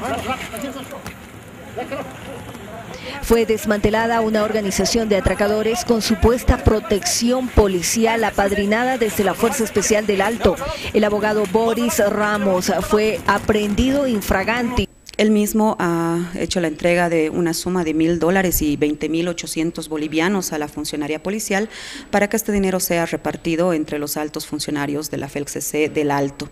Fue desmantelada una organización de atracadores con supuesta protección policial apadrinada desde la Fuerza Especial del Alto. El abogado Boris Ramos fue aprehendido infraganti. Él mismo ha hecho la entrega de una suma de $1.000 y 20.800 bolivianos a la funcionaria policial para que este dinero sea repartido entre los altos funcionarios de la FELCC del Alto.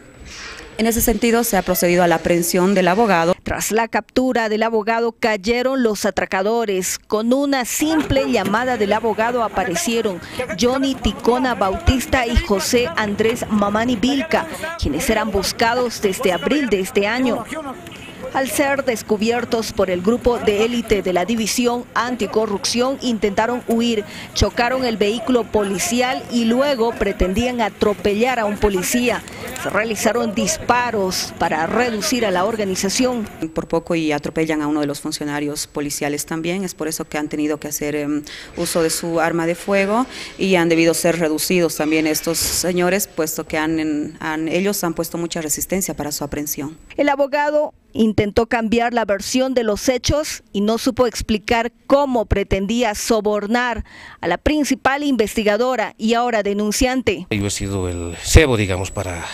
En ese sentido, se ha procedido a la aprehensión del abogado. Tras la captura del abogado, cayeron los atracadores. Con una simple llamada del abogado aparecieron Johnny Ticona Bautista y José Andrés Mamani Vilca, quienes eran buscados desde abril de este año. Al ser descubiertos por el grupo de élite de la División Anticorrupción, intentaron huir, chocaron el vehículo policial y luego pretendían atropellar a un policía. Se realizaron disparos para reducir a la organización. Por poco y atropellan a uno de los funcionarios policiales también, es por eso que han tenido que hacer uso de su arma de fuego y han debido ser reducidos también estos señores, puesto que ellos han puesto mucha resistencia para su aprehensión. El abogado intentó cambiar la versión de los hechos y no supo explicar cómo pretendía sobornar a la principal investigadora y ahora denunciante. Yo he sido el cebo, digamos, para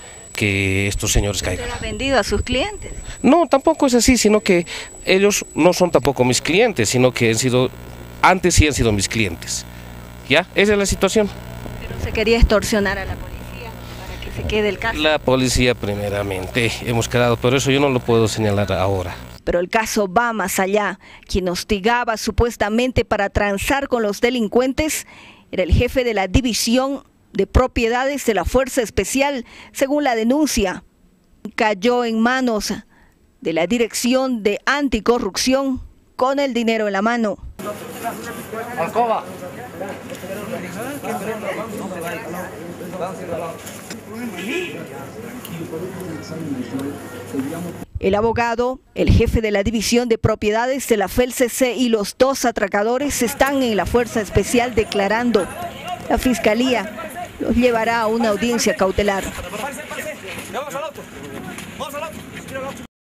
que estos señores caigan. ¿Usted ha vendido a sus clientes? No, tampoco es así, sino que ellos no son tampoco mis clientes, sino que antes sí han sido mis clientes. ¿Ya? Esa es la situación. Pero se quería extorsionar a la policía para que se quede el caso. La policía primeramente hemos quedado, pero eso yo no lo puedo señalar ahora. Pero el caso va más allá. Quien hostigaba supuestamente para transar con los delincuentes era el jefe de la División de Propiedades de la Fuerza Especial, según la denuncia. Cayó en manos de la Dirección de Anticorrupción con el dinero en la mano. Alcoba. El abogado, el jefe de la División de Propiedades de la FELCC y los dos atracadores están en la Fuerza Especial declarando. La Fiscalía los llevará a una audiencia cautelar.